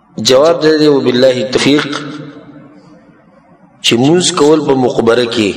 جواب دی وبالله التوفیق چې مونږ کول په مقبره کې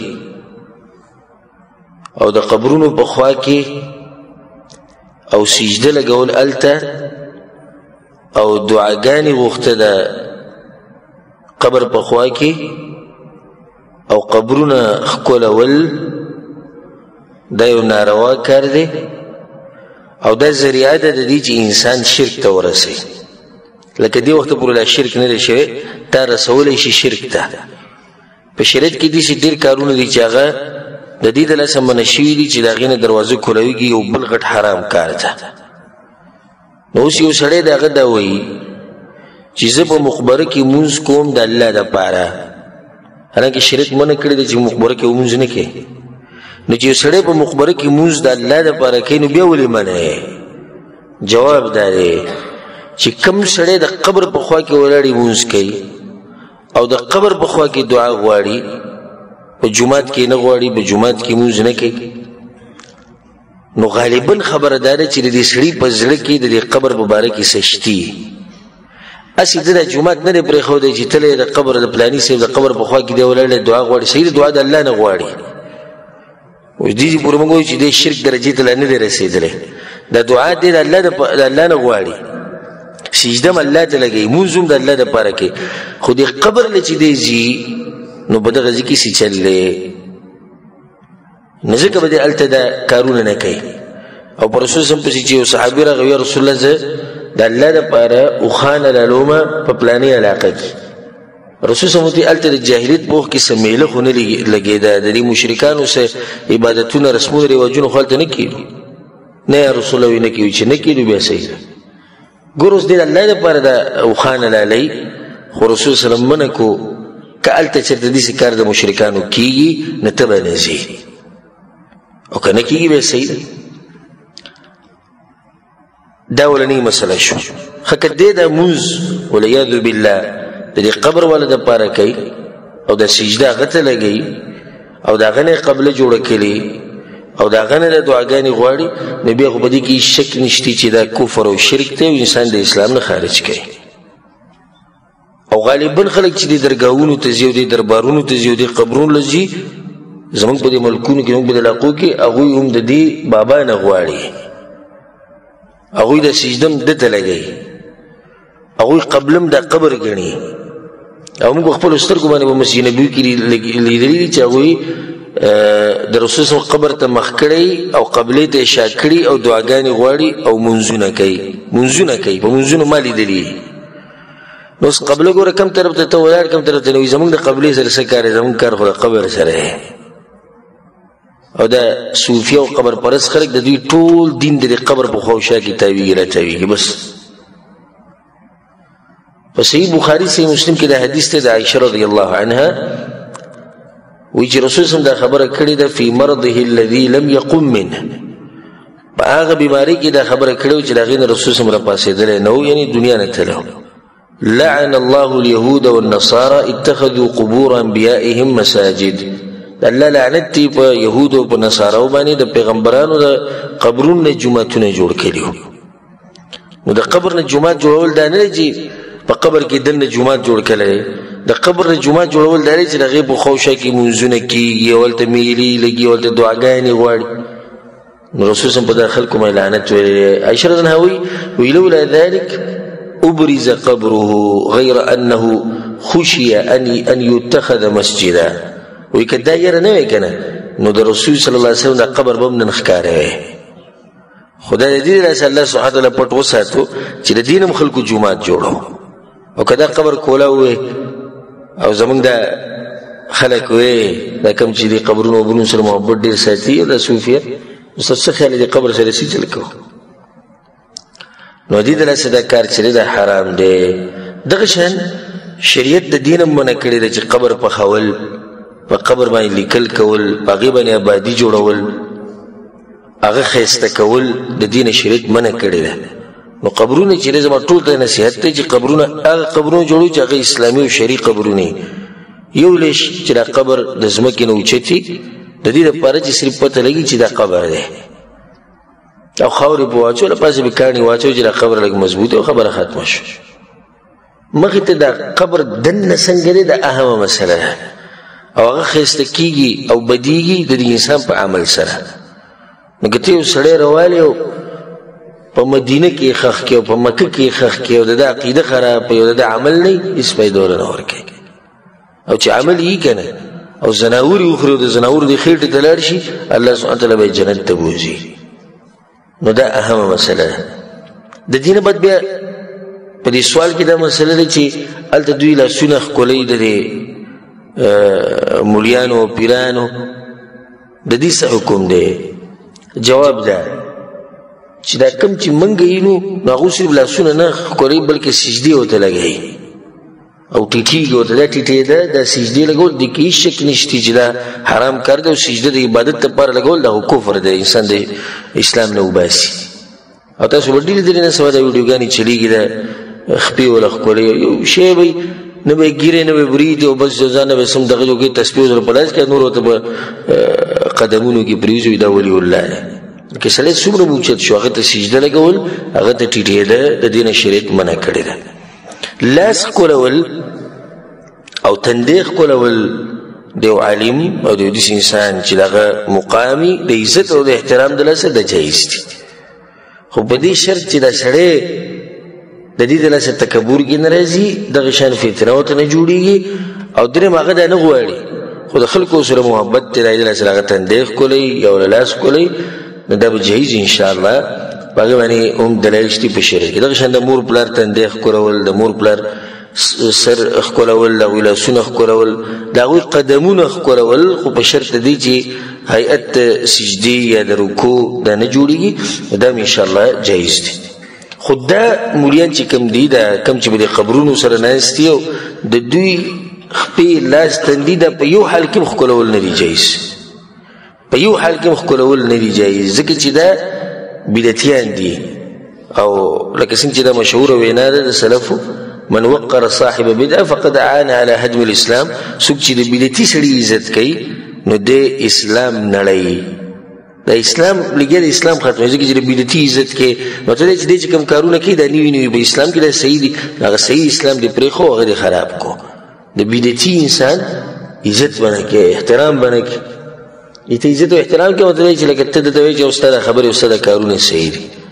او د قبرونو په خوا کې او سجده لګول الته او دعاګانې غوښته د قبر په خوا کې او قبرونه ښکلول دا یو ناروا کار دی او دا ذریعه ده د دې چې انسان شرک ته ورسوي لکه دې وخته پورې لا شرک نه دی شوی تا رسولی شي شرک ته په شریعت کې داسې ډېر کارونه دي چې هغه د دې د لاسه منع شوي دي چې د هغې نه دروازه کولوېږي یو بل غټ حرام کار ده نو اوس یو سړی د هغه دا وایي چې زه په مقبره کې مونځ کوم د الله دپاره حالانکې شریعت منع کړی دی چې مقبره کې مونځ نه کوي نو چې یو سړی په مقبره کې مونځ د الله دپاره کوي نو بیا ولې منع جواب دا دی چې کوم سړی د قبر په خوا کې ولاړې مونځ کوي او د قبر په خوا کې دعا غواړي په جومات کې نه غواړي په جومات کې مونځ نه کوي نو غالبا خبره دا ده چې د دې سړي په زړه کې د دې قبر په باره کې څه شتي اسې ده د جومات نه دی پرېښودی چې تله د قبر د پلاني صاحب د قبر په خوا کې دی ولاړی دعا غواړي صحیح دعا د الله نه غواړي اوس دې پورې موږ وایو چې دې شرک درجې ته لا نه دی رسېدلی دا دعا دی د الله نه غواړي سجده م الله ته لګوي مونځ هم د الله دپاره کوي خو دې قبر له چې دی ځي نو په دغه ځای کې څه چل دی نو ځکه به دې هلته دا کارونه نه کوي او په رسول صم پسې چې یو صحابي راغی یا رسول الله زه د الله دپاره اوښانه رالومه په پلانې علاقه کې رسول صم ورته هلته د جاهلیت په وخت کې څه میله خو نه لګېده د دې مشرکانو څه عبادتونه رسمونه رواجونه خو هلته نه کېدو نه یا رسول الله نه کېدو چې نه کېدو بیا صحیح ده ګور اوس دې د الله دپاره د اوښانه لالی خو رسول سلم منع کو که هلته چېرته داسې کار د مشرکانو کېږي نه ته به نه ځې او که نه کېږي بیا صحیح ده دا اولنۍ مسله شو ښه که دې دا مونځ والعیاذ بالله د دې قبر والا دپاره کوي او د سجده هغه ته لګوي او د هغه نه یې قبله جوړه کړي او د هغه نه د دعاګانې غواړي نو بیا خو په دې کې شک نشته چې دا کفر او شرک دی او انسان د اسلام نه خارج کوي او غالبا خلک چې دې درګاهونو ته ځي او دې دربارونو ته ځي او دې قبرونو له ځي زموږ په دې ملکونو کې زموږ په دې علاقو کې هغوی هم د دې بابا نه غواړي هغوی د سجده هم ده ته لګوي هغوی قبلم دا قبر ګڼي او موږ په خپلو سترګو باندې په مسجد نبوي کې لیدلي دي چې هغوی د رسول صلی قبر ته مخ کړی او قبلې ته شا کړي او دعاګانې غواړي او منځونه کوي په منځونو ما لیدلي نو اوس قبله ګوره کم طرف ته ته ولاړ کم طرف ته نه وي زموږ د قبلې سره څه کار دی زموږ کار خو د قبر سره او دا صوفیه او قبر پرست خلک د دوی ټول دین د قبر په خوا شا کې تاویږي راتاویږي بس په صحیح بخاري صحیح مسلم کې دا حدیث دی د عایشه رضی الله عنها وی چې رسول صلی دا خبره کړې ده فی مرضه الذي لم يقم منه په هغه بیمارۍ کې دا خبره کړې وه چې د هغې نه رسول صلی راپاڅېدلی نه و یعنې دنیا نه تللی لعن الله اليهود والنصارى اتخذوا قبور انبیائهم مساجد الله لعنت دی په یهودو او په نصاراو باندې د پیغمبرانو د قبرونو نه جوماتونه جوړ کړي نو د قبر نه جومات جوړول دا نه دی چې په قبر کې دننه جومات جوړ کړی د قبر نه جومات جوړول دا دی چې د هغې په خوشه کې مونځونه کېږي او هلته میلې لګي او هلته دعاګانې غواړي نو رسول صلی په دا خلکو باندې لعنت ویلی عایشه رضی الله عنها وی لولا ذلك ابرز قبره غیر انه خشي ان يتخذ مسجدا وی که دا یره نه وی که نه نو د رسول صلی الله علیه وسلم دا قبر به هم نن ښکاره وی خو دا د دې داسې الله سبحانه تعالی پټ وساتو چې د دین هم خلکو جومات جوړو او که دا قبر کولاو وی او زمونږ دا خلک وی دا کوم چې دې قبرونو وبرونو سره محبت ډېر ساتي او دا صوفیه استاد څه خیال دې قبر سره څه چل کوو نو دې دلاسه دا کار چې دا حرام دی دغه شان شریعت د دین هم منع کړی دی چې قبر پخول په قبر باندې لیکل کول په هغې باندې آبادي جوړول هغه ښایسته کول د دین شریعت منع کړی دی نو قبرونه چې زما ټول ته نصیحت دی چې قبرونه هغه قبرونه جوړو چې هغه اسلامي او شرعي قبرونه یو لیش چې دا قبر د ځمکې نه اوچتي د دې دپاره چې صرف پته لګي چې دا قبر دی او خاورې په واچو له پاسې به کاڼي واچو چې دا قبر لږ مضبوط او خبره ختمه شو مخې ته د قبر دننه څنګه دی دا اهمه مسله ده او هغه ښایسته کېږي او بدیږي د دې انسان په عمل سره نو که ته یو سړی روالې او په مدینه کې ښخ کې او په مکه کې ښخ کې او د ده عقیده خراب او د ده عمل نه هېڅ فایده وله نه ورکوي او چې عمل یې که نه او زناور یې وخوري او د زناورو دې خېټې ته لاړ شي الله سبحانه تعالی به یې جنت ته بوځي نو دا اهمه مسله ده د دې نه بعد بیا په دې سوال کې دا مسله ده چې هلته دوی لاسونه ښکلوي د دې مولیانو او پیرانو د دې څه حکم دی جواب ده چې دا کم چې موږ یې نو هغوی صرف لاسونه نه ښکلوي بلکې سجدې ورته لګوي او ټیټېږي ورته دا ټیټېده دا سجدې لګول دې کې هېڅ شک نشته چې دا حرام کار دی او سجده د عبادت لپاره لګول دا کفر دی انسان د اسلام نه وباسي او تاسو به ډېرې ډېرې نه سبا دا ویډیوګانې چلېږي دا خپې وله ښکلوي یو شی به نه به یې ګیرې نه به یې برید او بس ځان نه به سم دغه جو کې تسبیح ورسره په لاس کړه نور ورته به قدمونو کې پرېوځي دا ولي الله دی که سړی څومره به اوچت شو هغه ته سجده لګول هغه ته ټیټېده د دې نه شریعت منع کړې ده لاس ښکلول او تندې ښکلول د یو عالم او د یو داسې انسان چې د هغه مقامي د عزت او د احترام د لاسه د جایز دي خو په دې شرط چې دا سړی د دې د لاسه تکبر کې نه راځي دغه شان فتنه ورته نه جوړېږي او درېیم هغه دا نه غواړي خو د خلکو سره محبت دی د لاسه هغه تندې ښکلوي یا له لاس ښکلوي نو دا به جایز انشاءالله په هغې باندې هم دلایل شته په شریعت کې دغه شان د مور پلار تندې ښکلول د مور پلار سر ښکلول د هغوی لاسونه ښکلول د هغوی قدمونه ښکلول خو په شرط دی چې هیئت د سجدې یا د رکوع دا نه جوړېږي دا هم انشاءالله جایز دی خو دا مولیان چې کوم دي دا کوم چې به د قبرونو سره ناست دي او د دوی خپې لاس تندي دا په یو حال کې هم ښکلول نه دي جایز په یو حال کې هم ښکلول نه دي جایز ځکه چې دا بدعتیان دي او لکه څنګه چې دا مشهوره وینا ده د سلفو من وقر صاحب بدعه فقد اعان على هدم الاسلام څوک چې د بدعتي سړي عزت کوي نو د اسلام نړوي د اسلام لګیا د اسلام ختموي ځکه چې د بدعتي عزت کوي نو ته چې دې چې کوم کارونه کوي دا نوي نوي په اسلام کې دا صحیح دي هغه صحیح اسلام دې پرېښو هغه دې خراب کو د بدعتي انسان عزت به نه کوي احترام به نه کوي ته عزت او احترام کې مطلب چې لکه ته درته وایي چې ستا دا خبرې او ستا دا کارونه صحیح دي